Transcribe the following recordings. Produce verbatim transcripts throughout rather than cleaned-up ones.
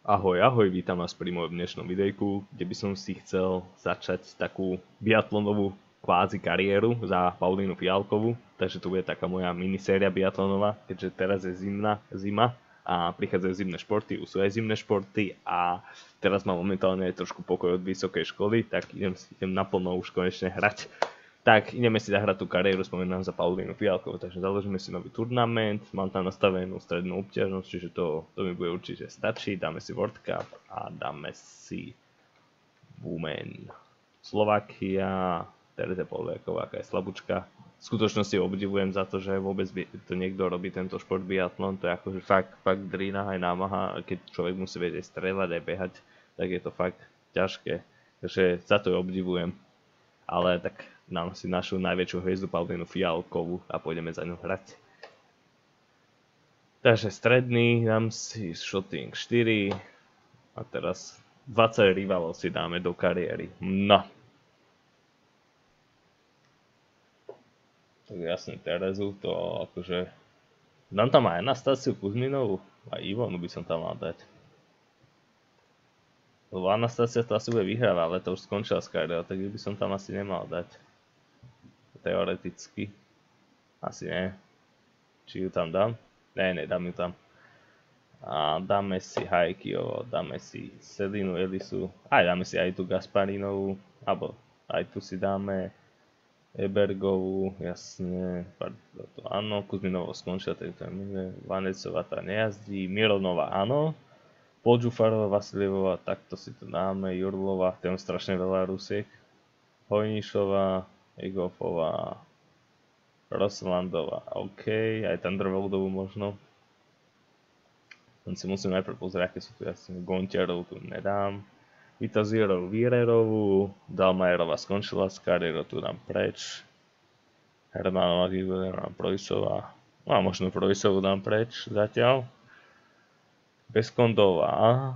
Ahoj, ahoj, vítam vás pri mojom dnešnom videjku, kde by som si chcel začať takú biatlonovú kvázi kariéru za Paulínu Fialkovú. Takže tu bude taká moja miniséria biatlonová, keďže teraz je zimná, zima a prichádzajú zimné športy, už sú aj zimné športy a teraz mám momentálne trošku pokoj od vysokej školy, tak idem, idem naplno už konečne hrať. Tak ideme si zahrať tú kariéru, spomínam za Paulínu Fialkovú, takže založíme si nový turnament, mám tam nastavenú strednú obťažnosť, čiže to, to mi bude určite stačiť, dáme si World Cup a dáme si Women. Slovakia, Tereza Poliaková, aká je slabúčka. V skutočnosti obdivujem za to, že vôbec to niekto robí tento šport biatlon, to je akože fakt, fakt drina aj námaha, keď človek musí vedieť strieľať aj behať, tak je to fakt ťažké, takže za to ju obdivujem. Ale tak dám si našu najväčšiu hviezdu Paulínu Fialkovú a pôjdeme za ňu hrať. Takže stredný, dám si shooting štyri a teraz dvadsať rivalov si dáme do kariéry. No. Tak jasne Terezu, to akože... Dám tam aj Anastáciu Kuzminovú a Ivonu by som tam mal dať. Lebo Anastácia to asi bude vyhrávať, ale to už skončila s kariérou, tak by som tam asi nemal dať. Teoreticky. Asi nie. Či ju tam dám? Ne, nedám ju tam. A dáme si Hajkiovo, dáme si Selinu Elisu, aj dáme si aj tú Gasparinovú, alebo aj tu si dáme Ebergovú, jasne, pardon, to áno, Kuzminovo skončila, tak to je minulé, Vanecová tá nejazdí, Mironová áno, Podžufarová, Vasilievová, takto si to dáme, Jurlova, tam strašne veľa Rusiek, Hojnišová, Egofová, Roslandová, OK, aj Tandrvoldovú možno. Len si musím najprv pozrieť, aké sú tu jasne, Gontiarov tu nedám. Vitazierov Vírerovú, Dalmajerová skončila s kariérou, tu dám preč. Hermanová, Giberová, Projsová, no a možno Projsovú dám preč zatiaľ. Beskondová,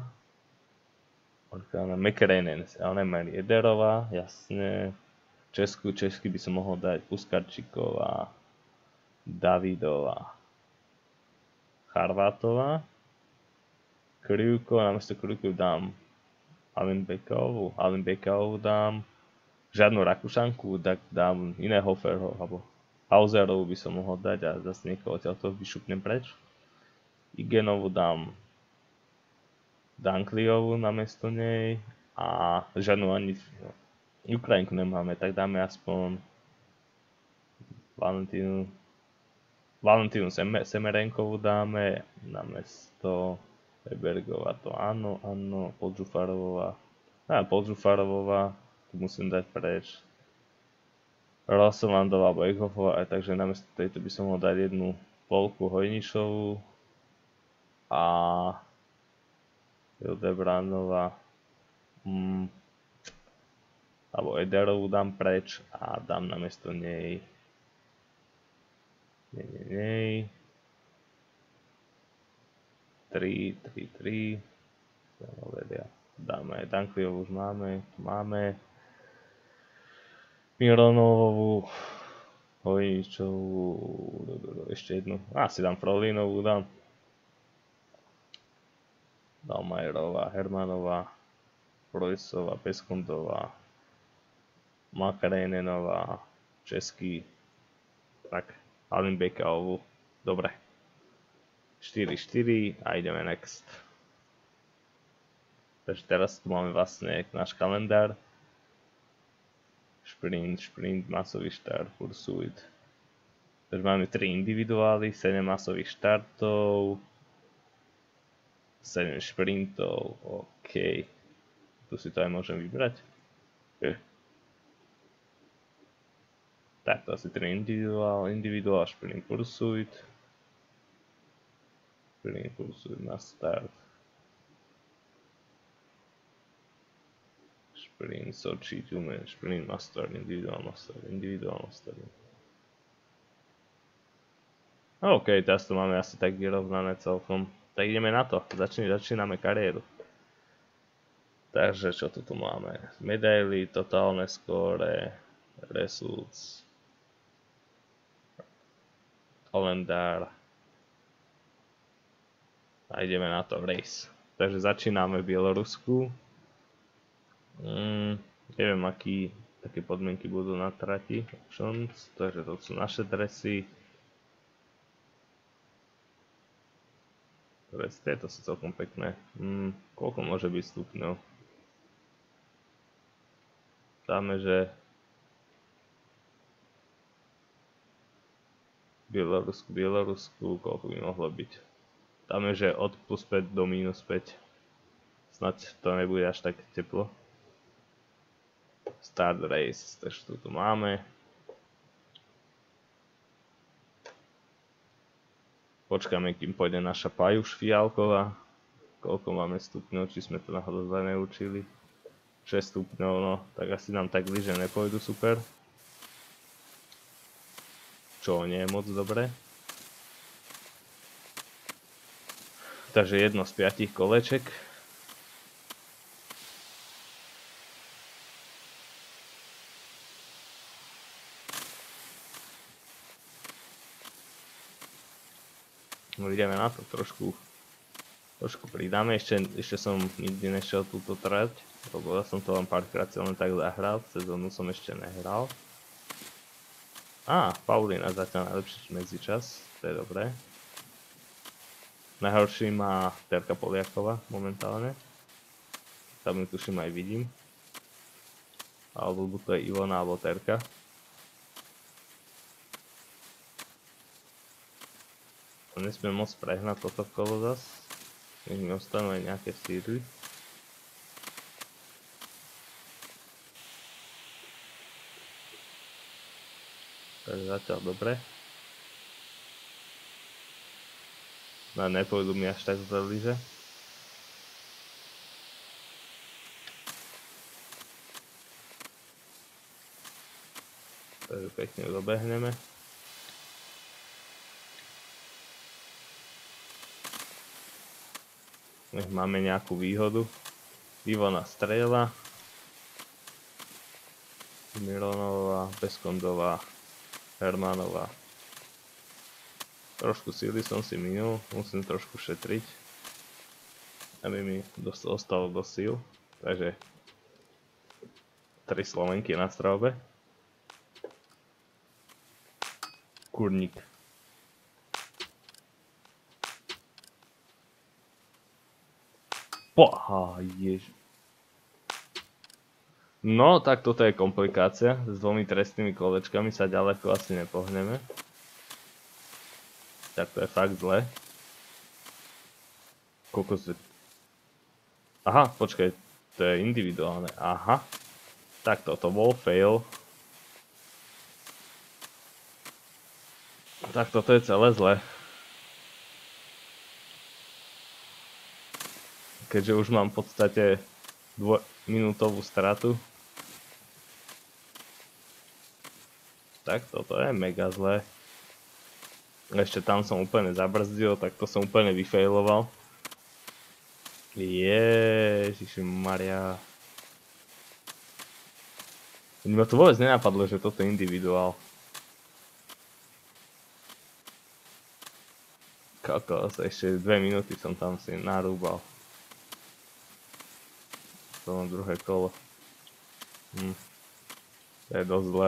Mekerenen, ale nemám Jederová, jasne. Česku, Česky by som mohol dať Puskarčiková, Davidová, Charvátová, Krivko, namiesto Krivku dám Alinbekovú, Alinbekovú dám, žiadnu Rakúšanku, tak dám iného Hoferho, alebo Hauserovú by som mohol dať a zase niekoho odtiaľto vyšupnem preč. Igenovu dám Dankliovú namiesto nej a žiadnu ani Ukrajinku nemáme, tak dáme aspoň Valentínu Valentínu Semerenkovú dáme namiesto Ebergova, to áno, áno, Podžufarová, á, Podžufarová, tu musím dať preč. Rosolandová alebo Egofová, aj takže namiesto tejto by som mohol dať jednu Polku Hojnišovú a Hildebrandová, mm, alebo Ederovú dám preč a dám namiesto nej nej, nej, nej tri, tri, tri dáme aj Dankliovú, už máme, tu máme Mironovú, Hojničovú, ešte jednu, asi dám Frolínovú, dám Dalmajerová, Hermanová, Projsová, Beskondová, Makarenenová, Český, tak, Alinbekovú, dobre. štyri štyri a ideme next. Takže teraz tu máme vlastne náš kalendár. Šprint, šprint, masový štart, pursuit. Takže máme tri individuály, sedem masových štartov, sedem šprintov, OK. Tu si to aj môžem vybrať. Eh. Tak to asi tri individuál, individuál, šprint, pursuit. Sprint, pursuit na start. Sprint, Sochi, Tumen, sprint, master, individuál, master, individuál, master. OK, teraz to máme asi tak vyrovnané celkom. Tak ideme na to, Začne, začíname kariéru. Takže čo tu tu máme? Medaily, totálne skóre, results, kalendár. A ideme na to, race. Takže začíname v Bielorusku. Mm, neviem, aký, také podmienky budú na trati. Options, takže to sú naše dresy. Dres, tieto sú celkom pekné. Mm, koľko môže byť stupňov? Dáme, že Bielorusku, Bielorusku, koľko by mohlo byť? Dáme, že od plus päť do minus päť. Snad to nebude až tak teplo. Start race, takže tu máme. Počkáme, kým pôjde naša pajuš fiálková. Koľko máme stupňov, či sme to náhodou neučili. šesť stupňov, no, tak asi nám tak bliže nepôjdu super. Čo nie je moc dobre. Takže jedno z piatich koleček. No ideme na to, trošku, trošku pridáme. Ešte, ešte som nikdy nešiel túto trať, lebo ja som to len párkrát len tak zahral, sezónu som ešte nehral. Á, Paulína zatiaľ najlepší medzičas, to je dobré. Najhorší má Terka Poliakova momentálne. Tam ju tuším aj vidím. Alebo buď to je Ivona alebo Terka. Nesmiem moc prehnať toto kolo zas. Nech mi ostanú aj nejaké síry. Takže zatiaľ dobre. No nepôjdu mi až tak zbliže. Takže pekne dobehneme. Nech máme nejakú výhodu. Ivona strieľa. Mironová, Peskondová, Hermanová. Trošku síly som si minul, musím trošku šetriť, aby mi ostalo do síl. Takže tri Slovenky na stravbe. Kurník. Poha, jež. No, tak toto je komplikácia. S dvomi trestnými kolečkami sa ďaleko asi nepohneme. Tak to je fakt zle. Koľko z... Aha, počkaj, to je individuálne. Aha. Tak toto bol fail. Tak toto je celé zle. Keďže už mám v podstate dvojminútovú stratu. Tak toto je mega zle. Ešte tam som úplne zabrzdil, tak to som úplne vyfailoval. Ježišmaria. Mňa to vôbec nenapadlo, že toto je individuál. Kokos, ešte dve minúty som tam si narúbal. To mám druhé kolo. Hm. To je dosť zlé.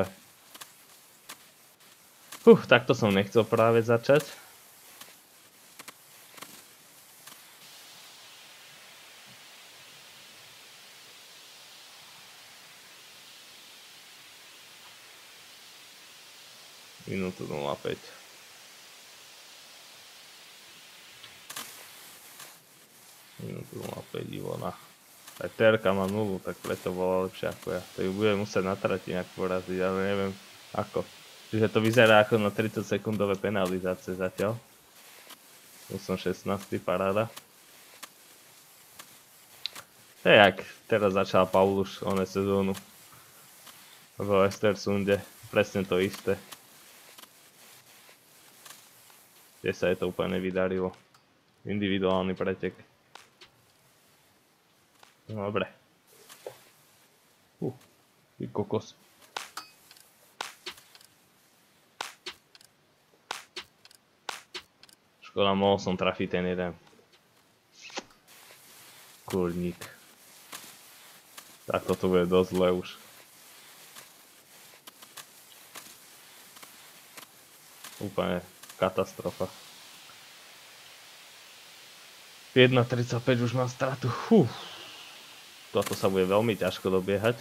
Fuh, takto som nechcel práve začať. Minútu nula päť. Minútu nula päť Ivona. Aj Terka má nulu, tak preto bola lepšia ako ja. To ju budem musieť na trati nejak poraziť, ale neviem ako. Čiže to vyzerá ako na tridsať sekundové penalizácie zatiaľ. Tu som šestnásty, paráda. To je jak teraz začal Pauluš oné sezónu v Östersunde. Presne to isté. Kde sa je to úplne vydarilo. Individuálny pretek. Dobre. Uh, ty kokos. Škoda, mohol som trafiť ten jeden. kurník. Tak toto bude dosť zle už. Úplne katastrofa. jedna tridsaťpäť už mám stratu. Fú. Toto sa bude veľmi ťažko dobiehať.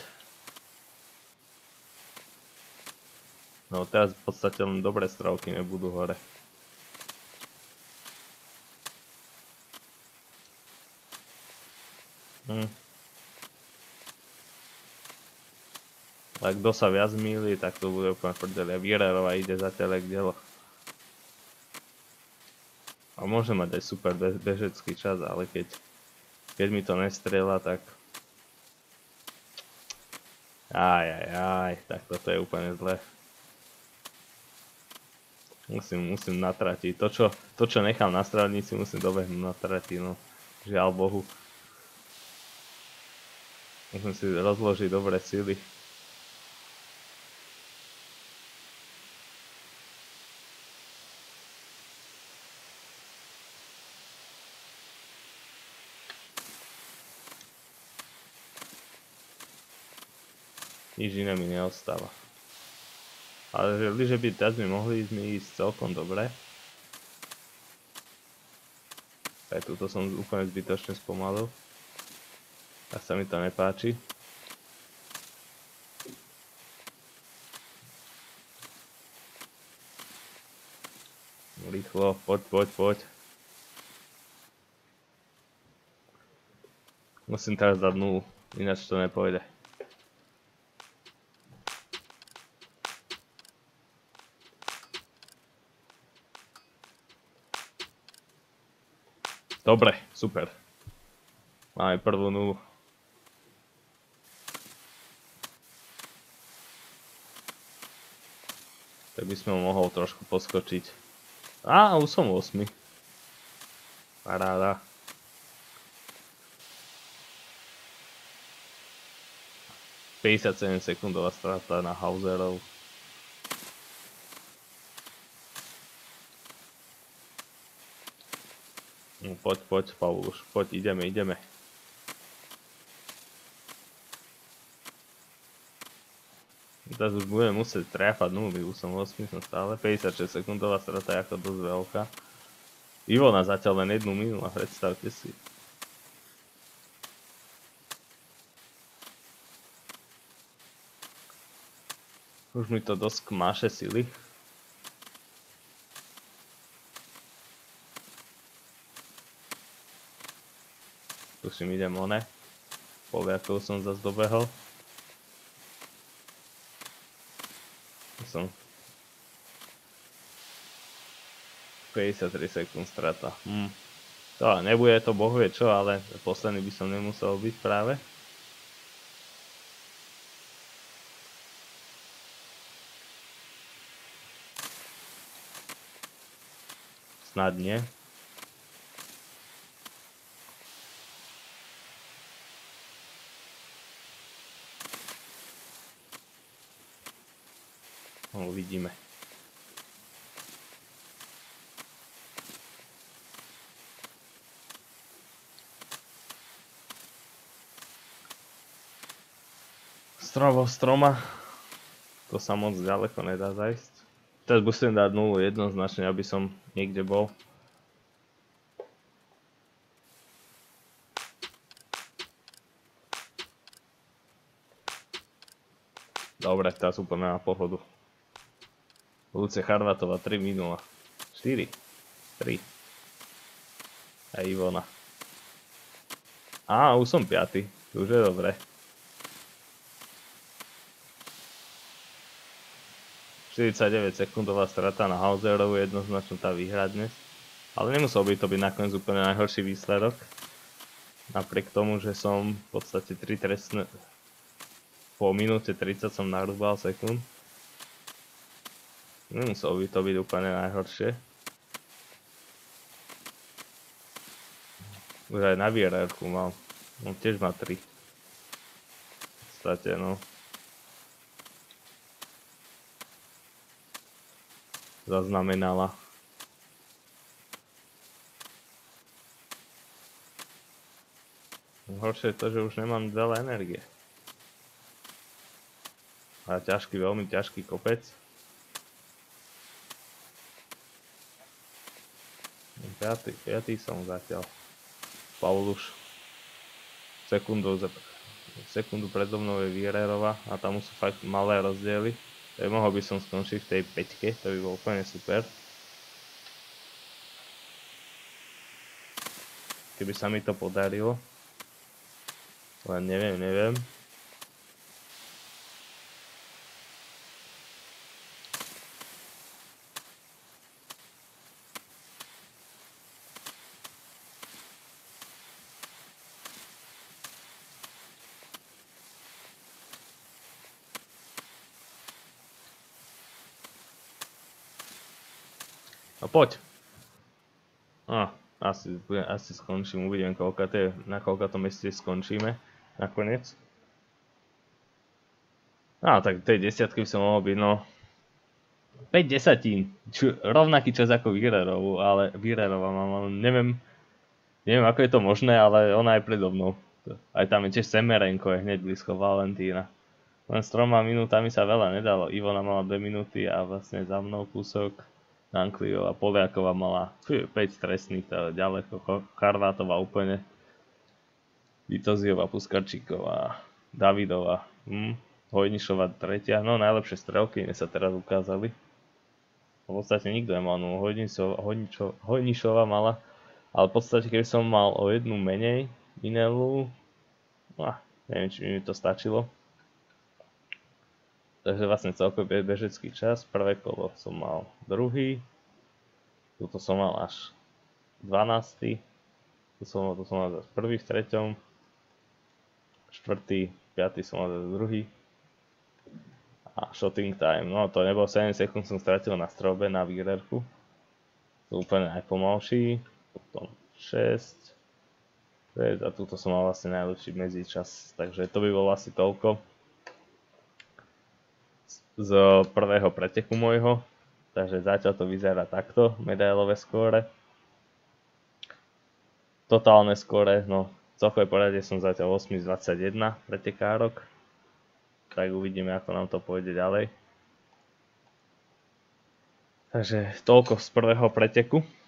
No teraz v podstate len dobré strovky nebudú hore. Hm. Ale kto sa viac mýli, tak to bude úplne prdeli. A Viererova ide zatiaľ jak dielo. A môže mať aj super bežecký čas, ale keď, keď mi to nestrieľa, tak... Aj, aj, aj, tak toto je úplne zlé. Musím, musím natratiť. To, čo, to, čo nechám na strelnici, musím dobehnúť na trati, no. Žiaľ Bohu. Musím si rozložiť dobré síly. Nič iné mi neostáva. Ale že by teraz mi mohli ísť, mi ísť celkom dobre. Aj túto som úplne zbytočne spomalil. Tak sa mi to nepáči. Rýchlo, poď, poď, poď. Musím teraz dať nulu, ináč to nepôjde. Dobre, super. Máme prvú nulu. Tak by sme ho mohol trošku poskočiť. Á, už som osmi. Paráda. päťdesiatsedem sekundová strata na Hauserov. No, poď, poď, Pauluš, poď, ideme, ideme. Teraz už budem musieť tráfať nuly, už som osmi, som stále. päťdesiatšesť sekundová strata je ako dosť veľká. Ivona zatiaľ len jednu minula, predstavte si. Už mi to dosť kmáše sily. Tuším, idem one. Poviakov som zase dobehol. Som päťdesiattri sekúnd strata. Hm. To nebude to bohvie čo, ale posledný by som nemusel byť práve. Snad nie. No, uvidíme. Strom stroma. To sa moc ďaleko nedá zajsť. Teraz musím dať nulu jednoznačne, aby som niekde bol. Dobre, teraz úplne na pohodu. Lucia Charvatová tri minula. štyri. tri. A Ivona. Á, už som piaty. Už je dobre. štyridsaťdeväť sekundová strata na Hauserovu, jednoznačne tá výhra dnes. Ale nemusel by to byť nakoniec úplne najhorší výsledok. Napriek tomu, že som v podstate tri trestné... Po minúte tridsať som narúbal sekúnd. Nemuselo by to byť úplne najhoršie. Už aj na Viererku mal. On tiež má tri. V podstate, no. Zaznamenala. Horšie je to, že už nemám veľa energie. A ťažký, veľmi ťažký kopec. Piatý, piatý som zatiaľ. Pauluš. Sekundou, sekundu predo mnou je Viererova a tam sú fakt malé rozdiely. Tak mohol by som skončiť v tej peťke, to by bolo úplne super. Keby sa mi to podarilo. Len neviem, neviem. No poď. Ah, asi, asi skončím, uvidím koľka to je, na koľka to mieste skončíme nakoniec. No tak tej desiatky by som mohol byť, no päť desatín, čo, rovnaký čas ako Vírerovu, ale Vírerova mám, neviem, neviem ako je to možné, ale ona je predo mnou. Aj tam je tiež Semerenko, je hneď blízko Valentína. Len s troma minútami sa veľa nedalo, Ivona mala dve minúty a vlastne za mnou kúsok. Ankliová, Poliaková mala päť trestných, teda ďaleko, Charvátová úplne, Vitoziová, Puskarčíková, Davidová, hm, Hojnišová tretia, no najlepšie strelky mne sa teraz ukázali. V podstate nikto nemal, no Hojnišová mala, ale v podstate keby som mal o jednu menej Minelu, no, neviem či mi to stačilo. Takže vlastne celkový bežecký čas, prvé kolo som mal druhý, tuto som mal až dvanásty, tu som, tu som mal zase prvý v treťom, štvrtý, piatý som mal zase druhý a shooting time, no to nebolo sedem sekúnd som stratil na strobe na výrerku, to úplne najpomalší, potom šesť, a tuto som mal vlastne najlepší medzičas, takže to by bolo asi toľko z prvého preteku môjho, takže zatiaľ to vyzerá takto, medailové skóre. Totálne skóre, no celkové poradie som zatiaľ osem z dvadsaťjeden pretekárok, tak uvidíme ako nám to pôjde ďalej. Takže toľko z prvého preteku.